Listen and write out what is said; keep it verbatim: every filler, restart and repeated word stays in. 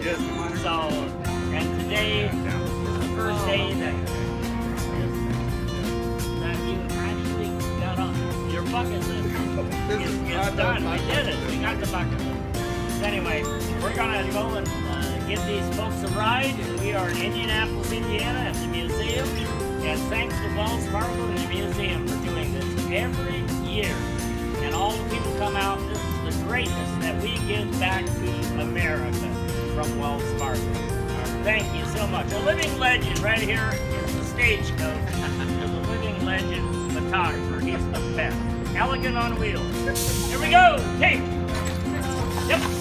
So, and today is the first day that, that you actually got on your bucket list. It's, it's done. We did it. We got the bucket list. So anyway, we're gonna go and uh, give these folks a ride. We are in Indianapolis, Indiana, at the museum, and thanks to Wells Fargo and the museum for doing this every year. And all the people come out. This is the greatness that we give back to America from Wells Fargo. Uh, thank you so much. A living legend right here is the Stagecoach. Is a living legend photographer. He's the best. Elegant on wheels. Here we go. Take. Yep.